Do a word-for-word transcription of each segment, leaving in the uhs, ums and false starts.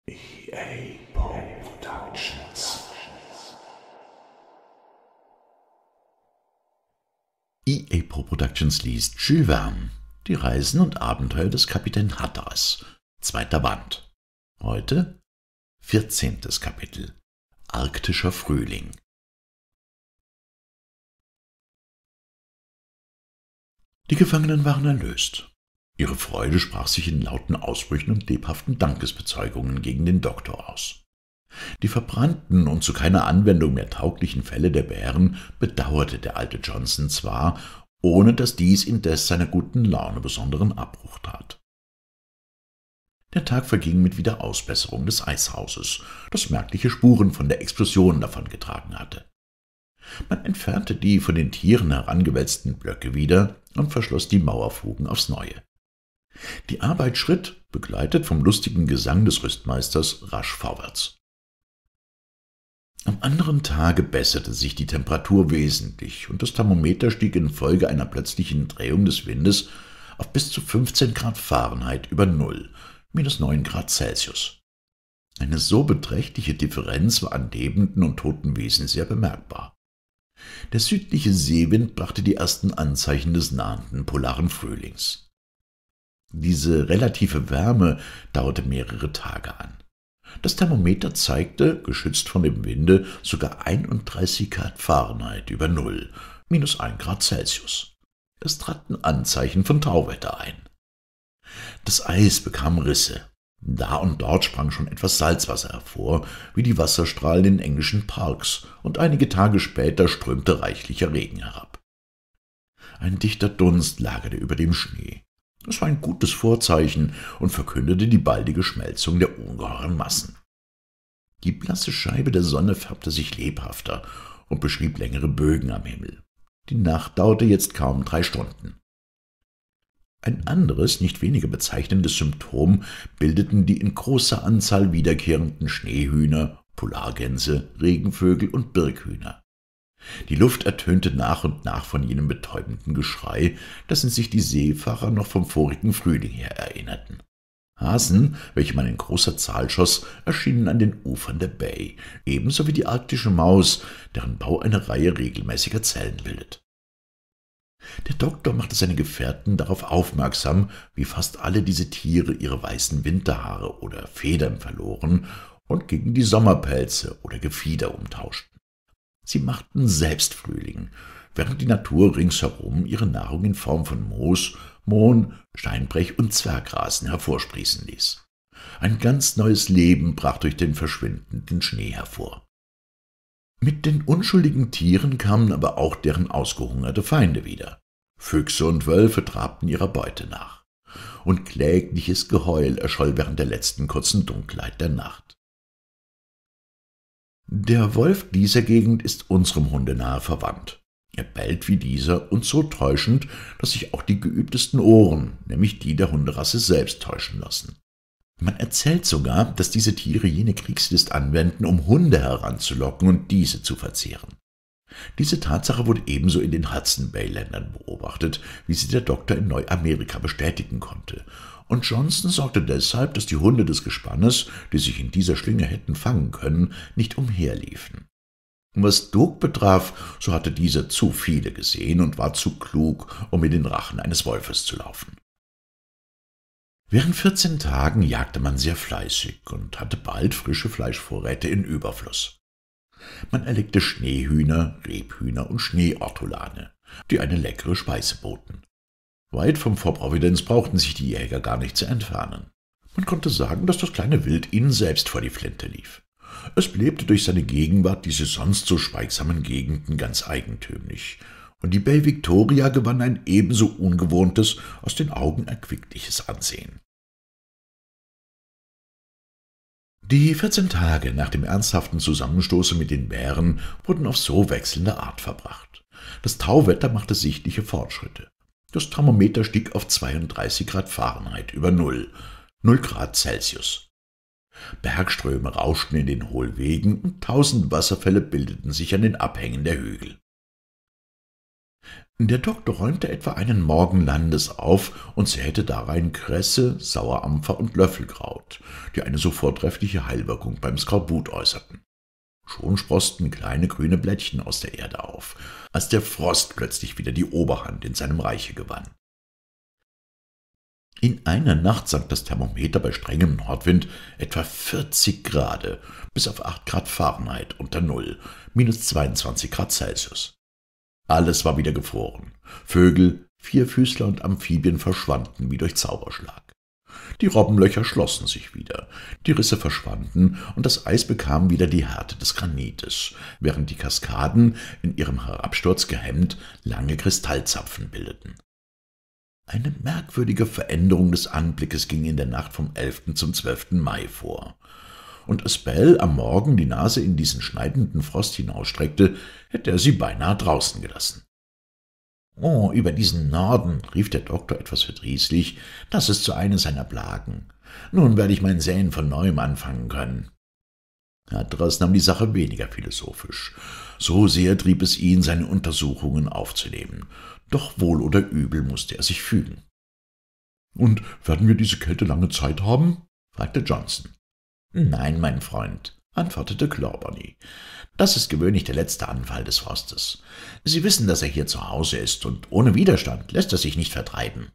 E A Productions. E A Productions liest Jules Verne, Die Reisen und Abenteuer des Kapitän Hatteras, zweiter Band. Heute vierzehntes Kapitel, Arktischer Frühling. Die Gefangenen waren erlöst. Ihre Freude sprach sich in lauten Ausbrüchen und lebhaften Dankesbezeugungen gegen den Doktor aus. Die verbrannten und zu keiner Anwendung mehr tauglichen Felle der Bären bedauerte der alte Johnson zwar, ohne dass dies indes seiner guten Laune besonderen Abbruch tat. Der Tag verging mit Wiederausbesserung des Eishauses, das merkliche Spuren von der Explosion davongetragen hatte. Man entfernte die von den Tieren herangewälzten Blöcke wieder und verschloss die Mauerfugen aufs Neue. Die Arbeit schritt, begleitet vom lustigen Gesang des Rüstmeisters, rasch vorwärts. Am anderen Tage besserte sich die Temperatur wesentlich und das Thermometer stieg infolge einer plötzlichen Drehung des Windes auf bis zu fünfzehn Grad Fahrenheit über Null, minus neun Grad Celsius. Eine so beträchtliche Differenz war an lebenden und toten Wesen sehr bemerkbar. Der südliche Seewind brachte die ersten Anzeichen des nahenden polaren Frühlings. Diese relative Wärme dauerte mehrere Tage an. Das Thermometer zeigte, geschützt von dem Winde, sogar einunddreißig Grad Fahrenheit über Null, minus ein Grad Celsius. Es traten Anzeichen von Tauwetter ein. Das Eis bekam Risse. Da und dort sprang schon etwas Salzwasser hervor, wie die Wasserstrahlen in englischen Parks, und einige Tage später strömte reichlicher Regen herab. Ein dichter Dunst lagerte über dem Schnee. Es war ein gutes Vorzeichen und verkündete die baldige Schmelzung der ungeheuren Massen. Die blasse Scheibe der Sonne färbte sich lebhafter und beschrieb längere Bögen am Himmel. Die Nacht dauerte jetzt kaum drei Stunden. Ein anderes, nicht weniger bezeichnendes Symptom bildeten die in großer Anzahl wiederkehrenden Schneehühner, Polargänse, Regenvögel und Birkhühner. Die Luft ertönte nach und nach von jenem betäubenden Geschrei, dessen sich die Seefahrer noch vom vorigen Frühling her erinnerten. Hasen, welche man in großer Zahl schoss, erschienen an den Ufern der Bay, ebenso wie die arktische Maus, deren Bau eine Reihe regelmäßiger Zellen bildet. Der Doktor machte seine Gefährten darauf aufmerksam, wie fast alle diese Tiere ihre weißen Winterhaare oder Federn verloren und gegen die Sommerpelze oder Gefieder umtauschten. Sie machten selbst Frühling, während die Natur ringsherum ihre Nahrung in Form von Moos, Mohn, Steinbrech und Zwergrasen hervorsprießen ließ. Ein ganz neues Leben brach durch den verschwindenden Schnee hervor. Mit den unschuldigen Tieren kamen aber auch deren ausgehungerte Feinde wieder. Füchse und Wölfe trabten ihrer Beute nach, und klägliches Geheul erscholl während der letzten kurzen Dunkelheit der Nacht. Der Wolf dieser Gegend ist unserem Hunde nahe verwandt. Er bellt wie dieser und so täuschend, dass sich auch die geübtesten Ohren, nämlich die der Hunderasse selbst, täuschen lassen. Man erzählt sogar, dass diese Tiere jene Kriegslist anwenden, um Hunde heranzulocken und diese zu verzehren. Diese Tatsache wurde ebenso in den Hudson-Bay-Ländern beobachtet, wie sie der Doktor in Neuamerika bestätigen konnte, und Johnson sorgte deshalb, dass die Hunde des Gespannes, die sich in dieser Schlinge hätten fangen können, nicht umherliefen. Was Doug betraf, so hatte dieser zu viele gesehen und war zu klug, um in den Rachen eines Wolfes zu laufen. Während vierzehn Tagen jagte man sehr fleißig und hatte bald frische Fleischvorräte in Überfluss. Man erlegte Schneehühner, Rebhühner und Schneeortolane, die eine leckere Speise boten. Weit vom Fort Providence brauchten sich die Jäger gar nicht zu entfernen. Man konnte sagen, dass das kleine Wild ihnen selbst vor die Flinte lief. Es belebte durch seine Gegenwart diese sonst so schweigsamen Gegenden ganz eigentümlich, und die Bay Victoria gewann ein ebenso ungewohntes, aus den Augen erquickliches Ansehen. Die vierzehn Tage nach dem ernsthaften Zusammenstoße mit den Bären wurden auf so wechselnde Art verbracht. Das Tauwetter machte sichtliche Fortschritte. Das Thermometer stieg auf zweiunddreißig Grad Fahrenheit über Null, null Grad Celsius. Bergströme rauschten in den Hohlwegen und tausend Wasserfälle bildeten sich an den Abhängen der Hügel. Der Doktor räumte etwa einen Morgen Landes auf und zählte darein Kresse, Sauerampfer und Löffelkraut, die eine so vortreffliche Heilwirkung beim Skorbut äußerten. Schon sproßten kleine grüne Blättchen aus der Erde auf, als der Frost plötzlich wieder die Oberhand in seinem Reiche gewann. In einer Nacht sank das Thermometer bei strengem Nordwind etwa vierzig Grad, bis auf acht Grad Fahrenheit unter Null, minus zweiundzwanzig Grad Celsius. Alles war wieder gefroren. Vögel, Vierfüßler und Amphibien verschwanden wie durch Zauberschlag. Die Robbenlöcher schlossen sich wieder, die Risse verschwanden und das Eis bekam wieder die Härte des Granites, während die Kaskaden, in ihrem Herabsturz gehemmt, lange Kristallzapfen bildeten. Eine merkwürdige Veränderung des Anblickes ging in der Nacht vom elften zum zwölften Mai vor. Und als Bell am Morgen die Nase in diesen schneidenden Frost hinausstreckte, hätte er sie beinahe draußen gelassen. »Oh, über diesen Norden«, rief der Doktor etwas verdrießlich, »das ist so eine seiner Plagen. Nun werde ich mein Säen von neuem anfangen können.« Hatteras nahm die Sache weniger philosophisch. So sehr trieb es ihn, seine Untersuchungen aufzunehmen. Doch wohl oder übel musste er sich fügen. »Und werden wir diese Kälte lange Zeit haben?« fragte Johnson. »Nein, mein Freund«, antwortete Clawbonny. »Das ist gewöhnlich der letzte Anfall des Frostes. Sie wissen, dass er hier zu Hause ist, und ohne Widerstand lässt er sich nicht vertreiben.«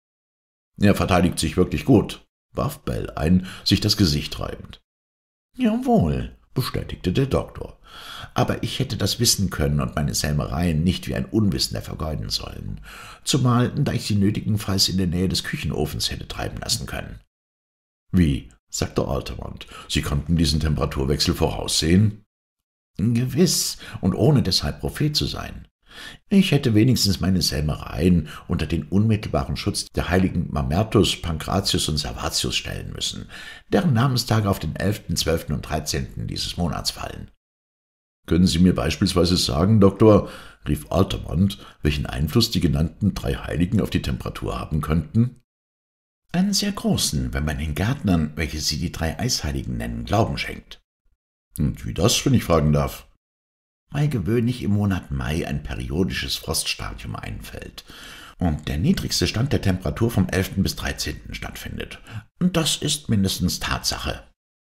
»Er verteidigt sich wirklich gut«, warf Bell ein, sich das Gesicht reibend. »Jawohl«, bestätigte der Doktor, »aber ich hätte das wissen können und meine Sämereien nicht wie ein Unwissender vergeuden sollen, zumal, da ich sie nötigenfalls in der Nähe des Küchenofens hätte treiben lassen können.« »Wie?«, sagte Altamont, »Sie konnten diesen Temperaturwechsel voraussehen?« »Gewiss, und ohne deshalb Prophet zu sein. Ich hätte wenigstens meine Sämereien unter den unmittelbaren Schutz der heiligen Mamertus, Pankratius und Servatius stellen müssen, deren Namenstage auf den elften, zwölften und dreizehnten dieses Monats fallen.« »Können Sie mir beispielsweise sagen, Doktor«, rief Altamont, »welchen Einfluss die genannten drei Heiligen auf die Temperatur haben könnten?« »Einen sehr großen, wenn man den Gärtnern, welche sie die drei Eisheiligen nennen, Glauben schenkt.« »Und wie das, wenn ich fragen darf?« »Weil gewöhnlich im Monat Mai ein periodisches Froststadium einfällt und der niedrigste Stand der Temperatur vom elften bis dreizehnten stattfindet. Und das ist mindestens Tatsache.«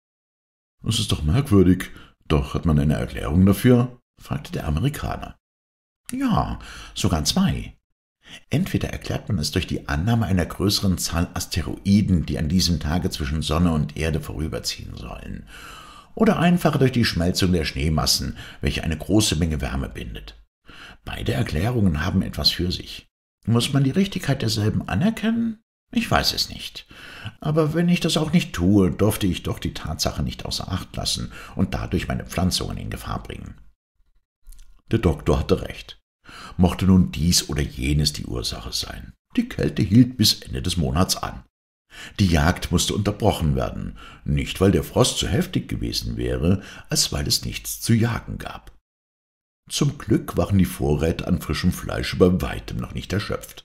»Das ist doch merkwürdig. Doch hat man eine Erklärung dafür?« fragte der Amerikaner. »Ja, sogar zwei. Entweder erklärt man es durch die Annahme einer größeren Zahl Asteroiden, die an diesem Tage zwischen Sonne und Erde vorüberziehen sollen, oder einfach durch die Schmelzung der Schneemassen, welche eine große Menge Wärme bindet. Beide Erklärungen haben etwas für sich. Muss man die Richtigkeit derselben anerkennen? Ich weiß es nicht. Aber wenn ich das auch nicht tue, durfte ich doch die Tatsache nicht außer Acht lassen und dadurch meine Pflanzungen in Gefahr bringen.« Der Doktor hatte recht. Mochte nun dies oder jenes die Ursache sein. Die Kälte hielt bis Ende des Monats an. Die Jagd musste unterbrochen werden, nicht weil der Frost zu heftig gewesen wäre, als weil es nichts zu jagen gab. Zum Glück waren die Vorräte an frischem Fleisch bei weitem noch nicht erschöpft.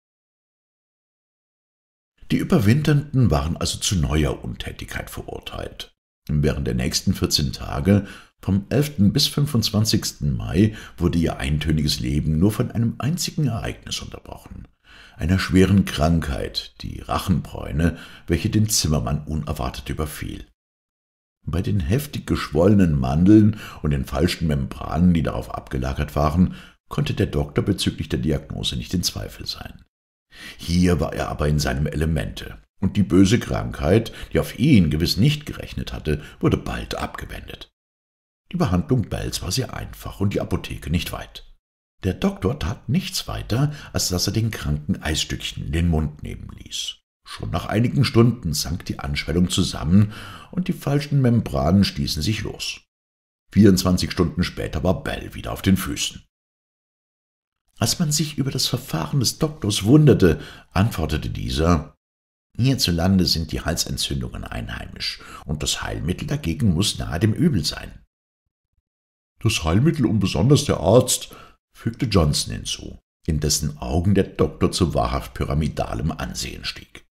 Die Überwinternden waren also zu neuer Untätigkeit verurteilt. Während der nächsten vierzehn Tage, vom elften bis fünfundzwanzigsten Mai, wurde ihr eintöniges Leben nur von einem einzigen Ereignis unterbrochen, einer schweren Krankheit, die Rachenbräune, welche den Zimmermann unerwartet überfiel. Bei den heftig geschwollenen Mandeln und den falschen Membranen, die darauf abgelagert waren, konnte der Doktor bezüglich der Diagnose nicht in Zweifel sein. Hier war er aber in seinem Elemente, und die böse Krankheit, die auf ihn gewiss nicht gerechnet hatte, wurde bald abgewendet. Die Behandlung Bells war sehr einfach und die Apotheke nicht weit. Der Doktor tat nichts weiter, als dass er den Kranken Eisstückchen in den Mund nehmen ließ. Schon nach einigen Stunden sank die Anschwellung zusammen und die falschen Membranen stießen sich los. vierundzwanzig Stunden später war Bell wieder auf den Füßen. Als man sich über das Verfahren des Doktors wunderte, antwortete dieser: »Hierzulande sind die Halsentzündungen einheimisch, und das Heilmittel dagegen muss nahe dem Übel sein.« »Das Heilmittel und besonders der Arzt«, fügte Johnson hinzu, in dessen Augen der Doktor zu wahrhaft pyramidalem Ansehen stieg.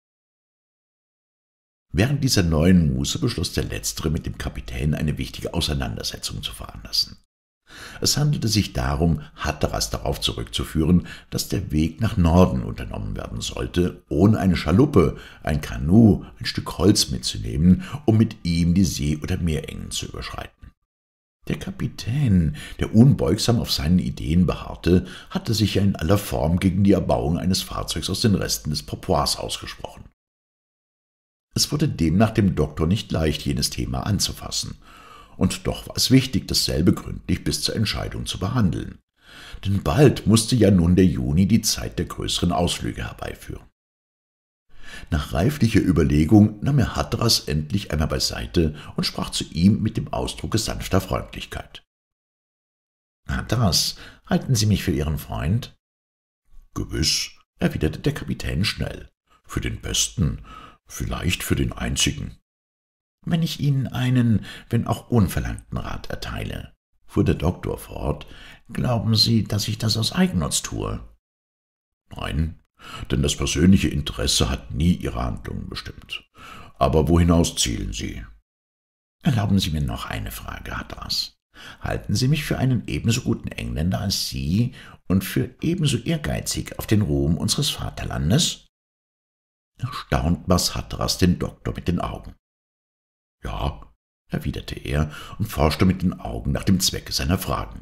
Während dieser neuen Muße beschloss der Letztere, mit dem Kapitän eine wichtige Auseinandersetzung zu veranlassen. Es handelte sich darum, Hatteras darauf zurückzuführen, dass der Weg nach Norden unternommen werden sollte, ohne eine Schaluppe, ein Kanu, ein Stück Holz mitzunehmen, um mit ihm die See- oder Meerengen zu überschreiten. Der Kapitän, der unbeugsam auf seinen Ideen beharrte, hatte sich ja in aller Form gegen die Erbauung eines Fahrzeugs aus den Resten des Pourpoints ausgesprochen. Es wurde demnach dem Doktor nicht leicht, jenes Thema anzufassen, und doch war es wichtig, dasselbe gründlich bis zur Entscheidung zu behandeln. Denn bald musste ja nun der Juni die Zeit der größeren Ausflüge herbeiführen. Nach reiflicher Überlegung nahm er Hatteras endlich einmal beiseite und sprach zu ihm mit dem Ausdrucke sanfter Freundlichkeit. »Hatteras, halten Sie mich für Ihren Freund?« »Gewiss«, erwiderte der Kapitän schnell, »für den Besten, vielleicht für den Einzigen.« »Wenn ich Ihnen einen, wenn auch unverlangten Rat erteile«, fuhr der Doktor fort, »glauben Sie, dass ich das aus Eigennutz tue?« »Nein, denn das persönliche Interesse hat nie Ihre Handlungen bestimmt. Aber wohinaus zielen Sie?« »Erlauben Sie mir noch eine Frage, Hatteras. Halten Sie mich für einen ebenso guten Engländer als Sie und für ebenso ehrgeizig auf den Ruhm unseres Vaterlandes?« Erstaunt maß Hatteras den Doktor mit den Augen. »Ja«, erwiderte er und forschte mit den Augen nach dem Zwecke seiner Fragen.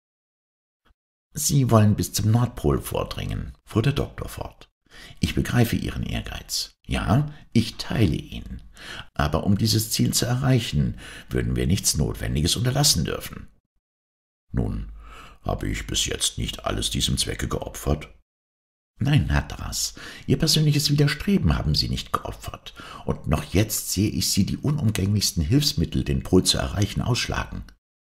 »Sie wollen bis zum Nordpol vordringen«, fuhr der Doktor fort. »Ich begreife Ihren Ehrgeiz. Ja, ich teile ihn. Aber um dieses Ziel zu erreichen, würden wir nichts Notwendiges unterlassen dürfen.« »Nun, habe ich bis jetzt nicht alles diesem Zwecke geopfert?« »Nein, Hatteras, Ihr persönliches Widerstreben haben Sie nicht geopfert, und noch jetzt sehe ich Sie die unumgänglichsten Hilfsmittel, den Pol zu erreichen, ausschlagen.«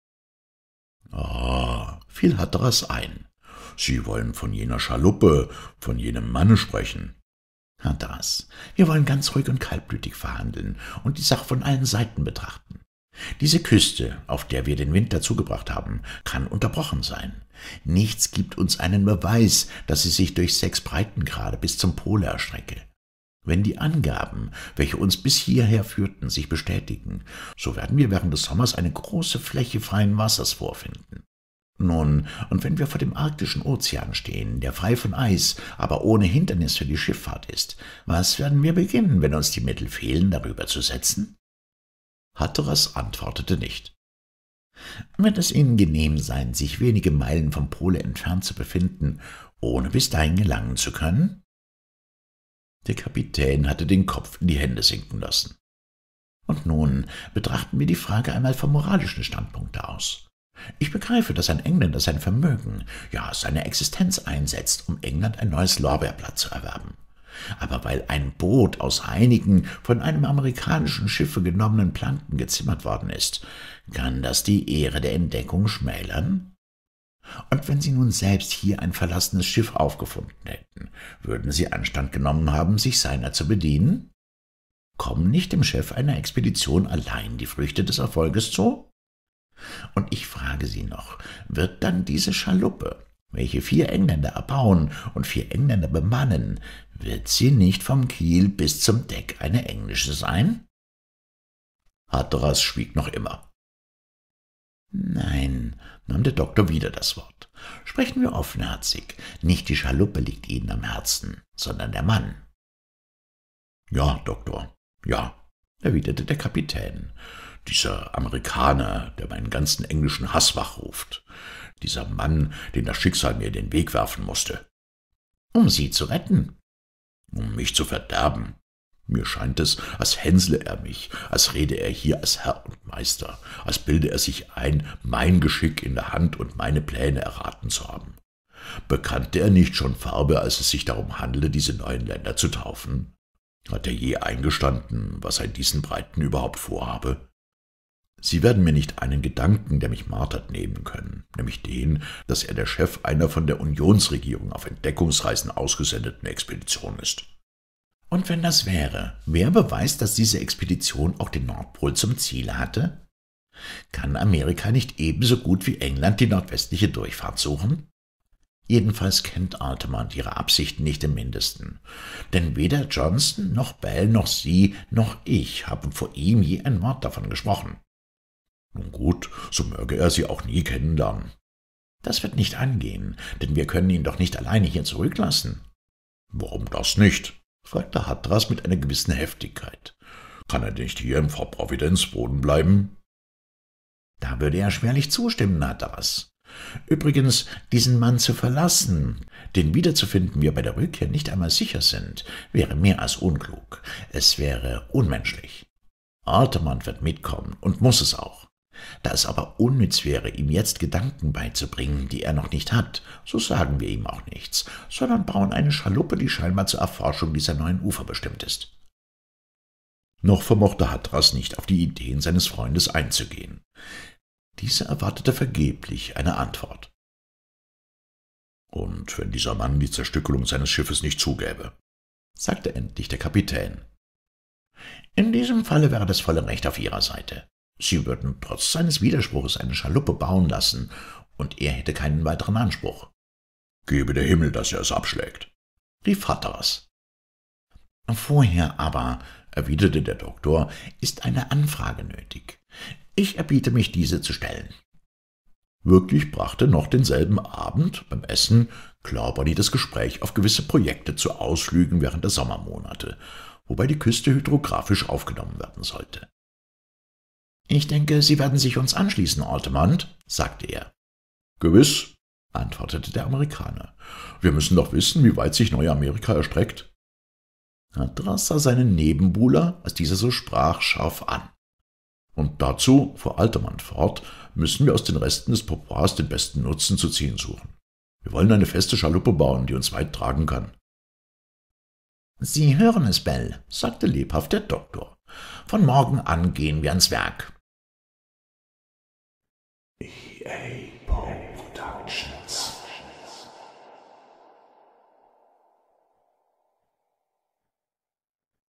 »Ah«, fiel Hatteras ein, »Sie wollen von jener Schaluppe, von jenem Manne sprechen.« »Hatteras, wir wollen ganz ruhig und kaltblütig verhandeln und die Sache von allen Seiten betrachten. Diese Küste, auf der wir den Winter zugebracht haben, kann unterbrochen sein. Nichts gibt uns einen Beweis, dass sie sich durch sechs Breitengrade bis zum Pol erstrecke. Wenn die Angaben, welche uns bis hierher führten, sich bestätigen, so werden wir während des Sommers eine große Fläche freien Wassers vorfinden. Nun, und wenn wir vor dem arktischen Ozean stehen, der frei von Eis, aber ohne Hindernis für die Schifffahrt ist, was werden wir beginnen, wenn uns die Mittel fehlen, darüber zu setzen?« Hatteras antwortete nicht. »Wird es Ihnen genehm sein, sich wenige Meilen vom Pole entfernt zu befinden, ohne bis dahin gelangen zu können?« Der Kapitän hatte den Kopf in die Hände sinken lassen. »Und nun betrachten wir die Frage einmal vom moralischen Standpunkte aus. Ich begreife, dass ein Engländer sein Vermögen, ja seine Existenz einsetzt, um England ein neues Lorbeerblatt zu erwerben. Aber weil ein Boot aus einigen von einem amerikanischen Schiffe genommenen Planken gezimmert worden ist, kann das die Ehre der Entdeckung schmälern? Und wenn Sie nun selbst hier ein verlassenes Schiff aufgefunden hätten, würden Sie Anstand genommen haben, sich seiner zu bedienen? Kommen nicht dem Chef einer Expedition allein die Früchte des Erfolges zu? Und ich frage Sie noch, wird dann diese Schaluppe, welche vier Engländer erbauen und vier Engländer bemannen, wird sie nicht vom Kiel bis zum Deck eine englische sein?« Hatteras schwieg noch immer. »Nein«, nahm der Doktor wieder das Wort, »sprechen wir offenherzig. Nicht die Schaluppe liegt Ihnen am Herzen, sondern der Mann.« »Ja, Doktor, ja«, erwiderte der Kapitän, »dieser Amerikaner, der meinen ganzen englischen Hass wachruft. Dieser Mann, den das Schicksal mir in den Weg werfen musste.« »Um Sie zu retten?« »Um mich zu verderben. Mir scheint es, als hänsle er mich, als rede er hier als Herr und Meister, als bilde er sich ein, mein Geschick in der Hand und meine Pläne erraten zu haben. Bekannte er nicht schon Farbe, als es sich darum handelte, diese neuen Länder zu taufen? Hat er je eingestanden, was er in diesen Breiten überhaupt vorhabe? Sie werden mir nicht einen Gedanken, der mich martert, nehmen können, nämlich den, dass er der Chef einer von der Unionsregierung auf Entdeckungsreisen ausgesendeten Expedition ist. Und wenn das wäre, wer beweist, dass diese Expedition auch den Nordpol zum Ziel hatte? Kann Amerika nicht ebenso gut wie England die nordwestliche Durchfahrt suchen? Jedenfalls kennt Altamont ihre Absichten nicht im Mindesten, denn weder Johnson noch Bell noch Sie noch ich haben vor ihm je ein Wort davon gesprochen. Nun gut, so möge er sie auch nie kennenlernen. Das wird nicht angehen, denn wir können ihn doch nicht alleine hier zurücklassen. Warum das nicht? Fragte Hatteras mit einer gewissen Heftigkeit. Kann er nicht hier in Frau Providenz wohnen bleiben? Da würde er schwerlich zustimmen, Hatteras. Übrigens, diesen Mann zu verlassen, den wiederzufinden wir bei der Rückkehr nicht einmal sicher sind, wäre mehr als unklug. Es wäre unmenschlich. Altermann wird mitkommen und muss es auch. Da es aber unnütz wäre, ihm jetzt Gedanken beizubringen, die er noch nicht hat, so sagen wir ihm auch nichts, sondern bauen eine Schaluppe, die scheinbar zur Erforschung dieser neuen Ufer bestimmt ist. Noch vermochte Hatteras nicht auf die Ideen seines Freundes einzugehen. Dieser erwartete vergeblich eine Antwort. »Und wenn dieser Mann die Zerstückelung seines Schiffes nicht zugäbe«, sagte endlich der Kapitän. »In diesem Falle wäre das volle Recht auf Ihrer Seite. Sie würden trotz seines Widerspruchs eine Schaluppe bauen lassen, und er hätte keinen weiteren Anspruch.« »Gebe der Himmel, dass er es abschlägt«, rief Hatteras. »Vorher aber«, erwiderte der Doktor, »ist eine Anfrage nötig. Ich erbiete mich, diese zu stellen.« Wirklich brachte noch denselben Abend beim Essen Clawbonny das Gespräch auf gewisse Projekte zu Ausflügen während der Sommermonate, wobei die Küste hydrographisch aufgenommen werden sollte. »Ich denke, Sie werden sich uns anschließen, Altemont«, sagte er. »Gewiss«, antwortete der Amerikaner. »Wir müssen doch wissen, wie weit sich Neuamerika erstreckt.« Hatteras sah seinen Nebenbuhler, als dieser so sprach, scharf an. »Und dazu, fuhr Altermann fort, müssen wir aus den Resten des Pourpoirs den besten Nutzen zu ziehen suchen. Wir wollen eine feste Schaluppe bauen, die uns weit tragen kann.« »Sie hören es, Bell«, sagte lebhaft der Doktor. »Von morgen an gehen wir ans Werk.« »Ich